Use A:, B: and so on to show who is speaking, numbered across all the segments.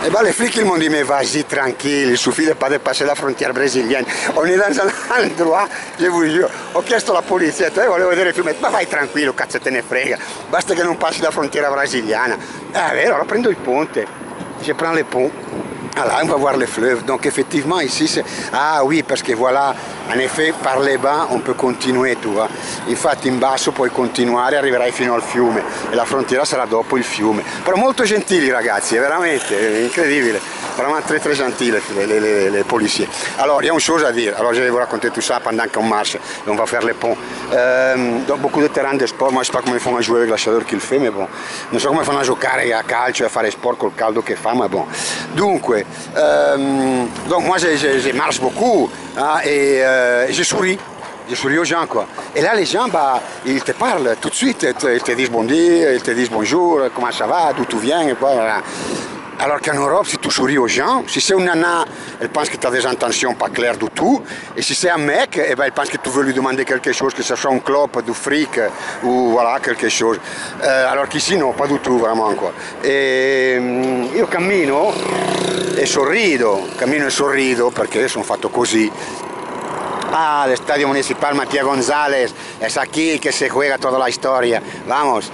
A: Et bah les flics ils m'ont dit mais vas-y tranquille, il suffit de pas dépasser la frontière brésilienne. On est dans un endroit, je vous jure, ho chiesto alla polizia, volevo vedere il film, ma vai tranquillo, cazzo te ne frega, basta che non passi la frontiera brasiliana. Ah vero, allora prendo il ponte, je prends le pont. Voilà, on va voir les fleuves. Donc effectivement ici c'est... Ah oui, parce que voilà, en effet par les bas on peut continuer, tu vois. Infatti in basso puoi continuare, arriverai fino al fiume e la frontiera sarà dopo il fiume. Però molto gentili ragazzi, è veramente incredibile. Vraiment très très gentils les policiers. Alors il y a une chose à dire, alors je vais vous raconter tout ça pendant qu'on marche et on va faire les ponts. Donc beaucoup de terrain de sport, moi je sais pas come fanno a jouer avec la chaleur qu'il fait, mais bon, non so come fanno a giocare a calcio e a fare sport col caldo che fa, ma bon. Dunque, donc moi je marche beaucoup hein, et je souris aux gens quoi. Et là les gens bah, ils te parlent tout de suite, ils te disent bon dia, ils te disent bonjour, comment ça va, d'où tu viens et voilà. Alors qu'en Europe, si tu souris aux gens, si c'est une nana, elle pense que tu as des intentions pas claires du tout, et si c'est un mec, eh ben, elle pense que tu veux lui demander quelque chose, que ce soit un clope, du fric, ou voilà, quelque chose. Alors qu'ici non, pas du tout vraiment quoi. E io cammino e sorrido perché sono fatto così. Ah, el Estadio Municipal Matías González, es aquí que se juega toda la historia, vamos.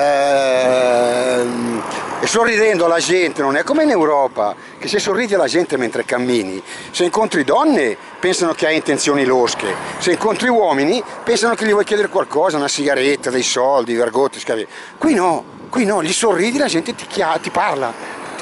A: E sorridendo alla gente, non è come in Europa, che se sorridi alla gente mentre cammini, se incontri donne pensano che hai intenzioni losche, se incontri uomini pensano che gli vuoi chiedere qualcosa, una sigaretta, dei soldi, vergotti, scavi. Qui no, gli sorridi, la gente ti parla.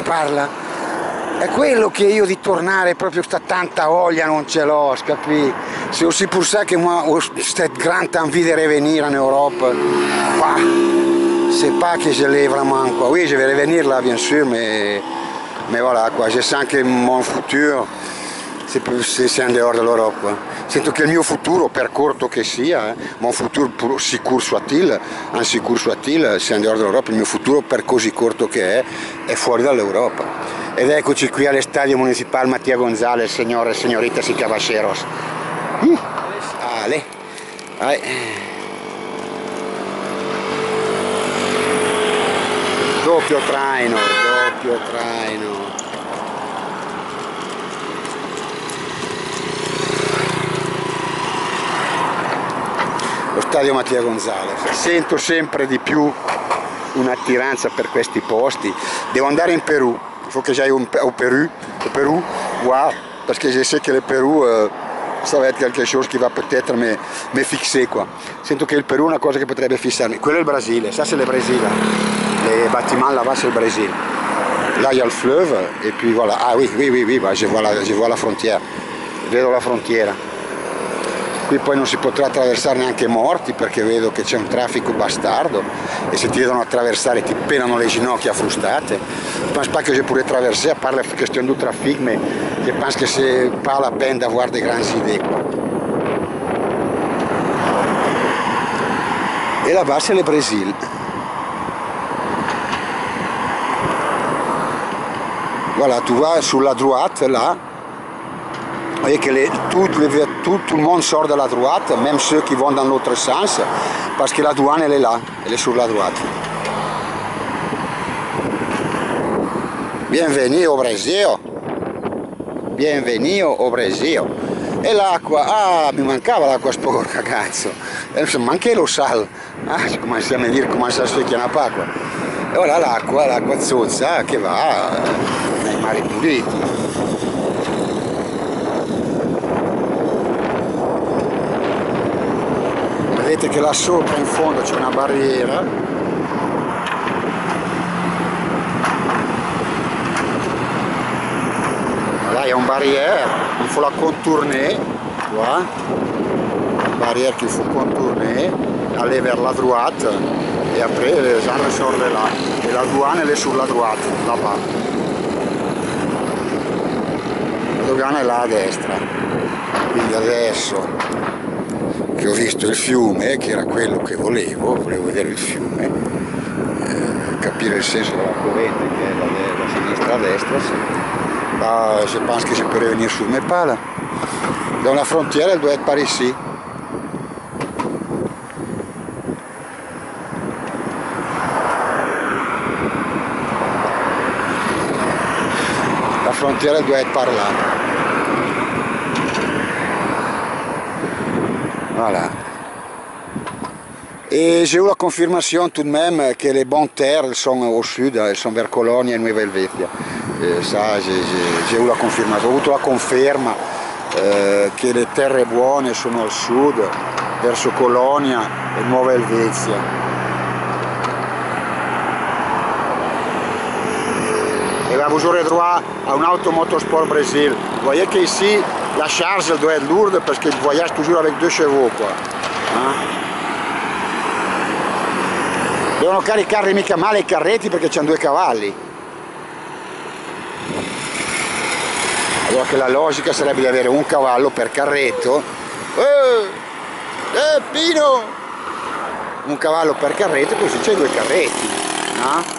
A: È quello che io di tornare proprio sta tanta voglia non ce l'ho, capì? C'est aussi pour ça que moi, cette grande envie de revenir en Europe, c'est pas que je l'ai vraiment quoi. Oui, je vais revenir là bien sûr, mais voilà quoi, je sens que mon futur c'est en dehors de l'Europe. Sento che il mio futuro, per corto che sia, mon futur pour sicuro soit-il, insicuro soit-il, c'est en dehors de l'Europe, il mio futuro per così corto che è fuori dall'Europa. Ed eccoci qui all'Estadio Municipal Matías González, signore e signoritas y caballeros. Ale. Doppio traino. Lo stadio Matías González. Sento sempre di più un'attiranza per questi posti. Devo andare in Perù. Il faut que j'aille au Pérou, voir, parce que je sais que le Pérou, ça va être quelque chose qui va peut-être me fixer quoi. Sento che il Perù è una cosa che potrebbe fissarmi. Quello è il Brasile, ça c'est le Brésil. Les bâtiments là-bas c'est le Brésil. Là il y a le fleuve et puis voilà. Ah oui, bah, je vois la frontiera. Vedo la frontiera. Qui poi non si potrà attraversare neanche morti perché vedo che c'è un traffico bastardo e se ti vedono attraversare ti penano le ginocchia frustate. Je pense pas que je pourrais traverser à part la question du trafic, mais je pense que c'est pas la peine d'avoir des grandes idées quoi. Et là-bas c'est le Brésil. Voilà, tu vois sur la droite là. Vous voyez que tout le monde sort de la droite, même ceux qui vont dans l'autre sens, parce que la douane elle est là, elle est sur la droite. Bienvenue au Brésil. E l'acqua, ah mi mancava l'acqua sporca cazzo, adesso manca lo sal, come si chiama dire, come si chiama l'acqua. E ora l'acqua zozza che va nei mari puliti. Vedete che là sopra in fondo c'è una barriera. Là il y a une barrière, il faut la contourner, tu vois, barrière qu'il faut contourner, aller vers la droite et après les gens ressortent de là. Et la douane elle est sur la droite, là-bas. La douane è là a destra. Quindi adesso che ho visto il fiume, che era quello che volevo vedere il fiume, capire il senso della corrente che è da sinistra a destra, sì. Là, je pense que je peux revenir sur mes pas là. Dans la frontière, elle doit être par ici. La frontière elle doit être par là. Voilà. Et j'ai eu la confirmation tout de même que les bonnes terres elles sont au sud, elles sont vers Colonia e Nuova Helvetia. Et ça j'ai eu la confirmazione, ho avuto la conferma che le terre buone sono al sud, verso Colonia e Nuova Helvetia. Et là vous aurez droit à un auto motosport Brésil. Vous voyez qu'ici la charge elle doit être lourde parce qu'il voyage toujours avec 2 chevaux quoi. Hein? Devono caricare mica male i carretti perché c'hanno 2 cavalli. Allora che la logica sarebbe di avere un cavallo per carretto. Pino! Un cavallo per carretto e così c'è 2 carretti. No?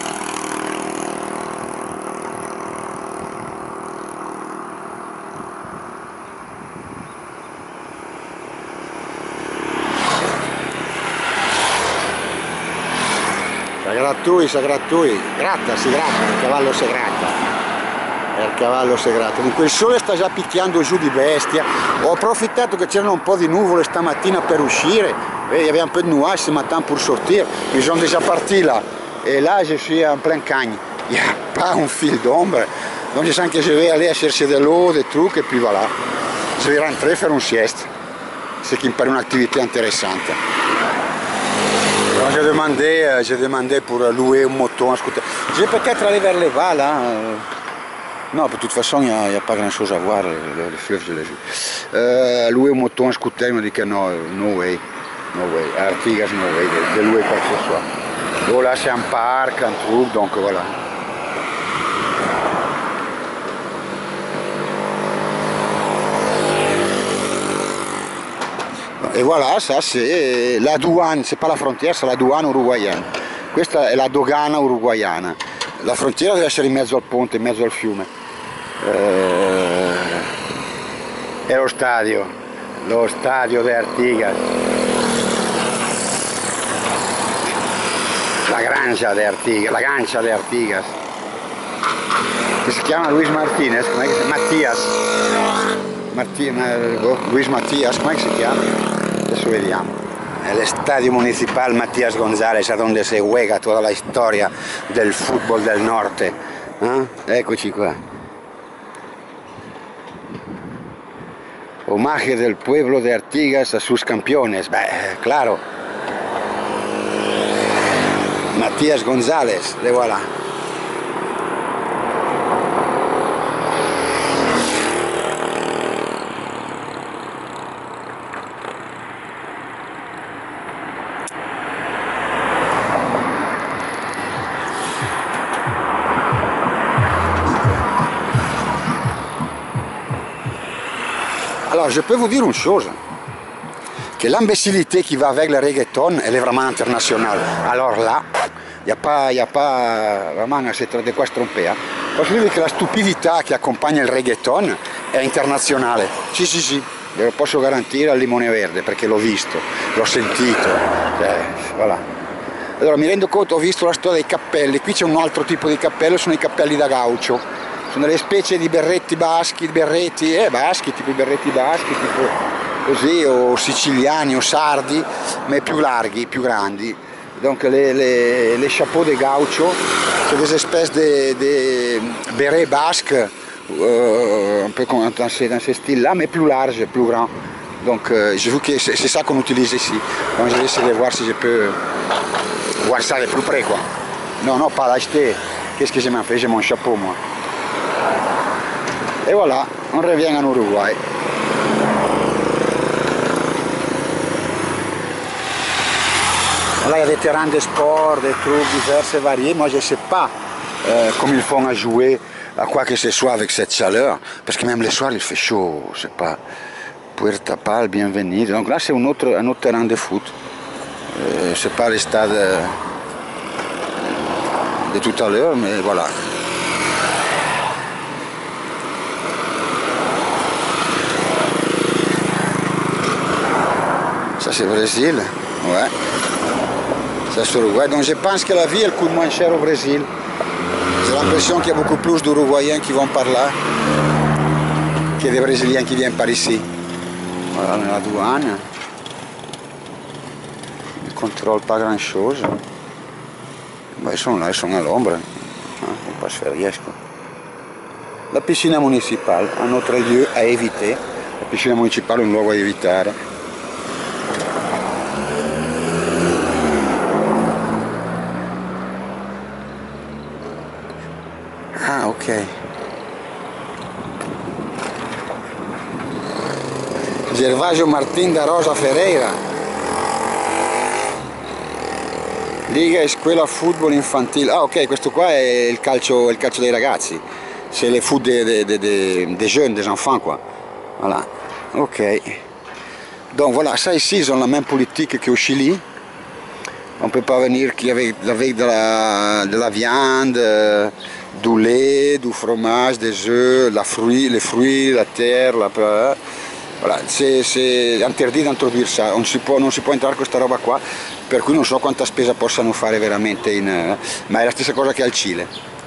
A: Si gratta, il cavallo si gratta, il cavallo si gratta. Dunque il sole sta già picchiando giù di bestia, ho approfittato che c'erano un po' di nuvole stamattina per uscire, il y avait un peu de nuages ce matin pour sortir, ils sont déjà partis là, et là je suis en plein cagne, il n'y a pas un fil d'ombre, donc je sens que je vais aller chercher de l'eau, des trucs, et puis voilà, je vais rentrer faire une sieste, ce qui me paraît une activité intéressante. J'ai demandé pour louer un moto, un scooter. Je vais peut-être aller vers les Vals. Hein. Non, de toute façon, il n'y a pas grand chose à voir, le fleuve, je l'ai vu. Louer un moto, un scooter, il m'a dit que non, no way. À Artigas, no way, de louer quoi que ce soit. Bon, là, c'est un parc, un truc, donc voilà. E voilà, ça c'est la douane, c'est pas la frontiera, c'est la douane uruguayana. Questa è la dogana uruguayana. La frontiera deve essere in mezzo al ponte, in mezzo al fiume. È lo stadio di Artigas. La Gancia de Artigas. Che si chiama Luis Martinez, com'è che si chiama? Luis Matias, com'è che si chiama? Adesso vediamo. El Estadio Municipal Matías González, a donde se juega toda la storia del football del norte. Eccoci qua. Homenaje del pueblo de Artigas a sus campeones. Beh, claro. Matías González, le voilà. Alors je peux vous dire une chose, que l'imbécilité qui va avec le reggaeton, elle est vraiment internationale. Alors là, il n'y a pas vraiment à se de quoi se tromper. Posso dire che la stupidità che accompagna il reggaeton è internazionale. Sì, ve lo posso garantire al limone verde perché l'ho visto, l'ho sentito. Voilà. Allora mi rendo conto, ho visto la storia dei cappelli, qui c'è un altro tipo di cappello, sono i cappelli da gaucho. Sono delle specie di berretti baschi, tipo i berretti baschi, tipo così, o siciliani o sardi, ma più larghi, più grandi. Donc les chapeaux de gaucho, c'est des espèces de bérets basques, un peu dans ce style-là, mais plus large, plus grand. Donc je vois que c'est ça qu'on utilise ici. Donc je vais essayer de voir si je peux voir ça de plus près, quoi. Non, pas l'acheter. Qu'est-ce que je m'en fais? J'ai mon chapeau, moi. Et voilà, on revient en Uruguay. Là, il y a des terrains de sport, des trucs divers et variés. Moi, je ne sais pas comment ils font à jouer à quoi que ce soit avec cette chaleur. Parce que même le soir, il fait chaud. Je ne sais pas. Puerta Pal, bienvenue. Donc là, c'est un autre terrain de foot. Je ne sais pas le stade de tout à l'heure, mais voilà. Ça c'est Brésil, ouais. Ça c'est Uruguay. Donc je pense que la vie elle coûte moins cher au Brésil. C'est l'impression qu'il y a beaucoup plus d'Uruguayens qui vont par là que des Brésiliens qui viennent par ici. Voilà, nella douane. Ils ne contrôlent pas grand chose. Bah, ils sont là, ils sont à l'ombre. On passe faire riesco. La piscina municipale, un autre lieu à éviter. La piscina municipale è un luogo a evitare. Ah, ok. Gervasio Martín da Rosa Ferreira. Liga Escuela Football Infantile. Ah, ok, questo qua è il calcio dei ragazzi. C'est le foot des jeunes, des enfants, quoi. Voilà. Ok. Donc voilà, ça ici, ils ont la même politique qu'au Chili. On ne peut pas venir avec de la viande, du lait, du fromage, des œufs, les fruits, la terre, voilà, c'est interdit d'introduire ça, non si può entrare questa roba qua, per cui non so quanta spesa possano fare veramente ma è la stessa cosa che al Cile.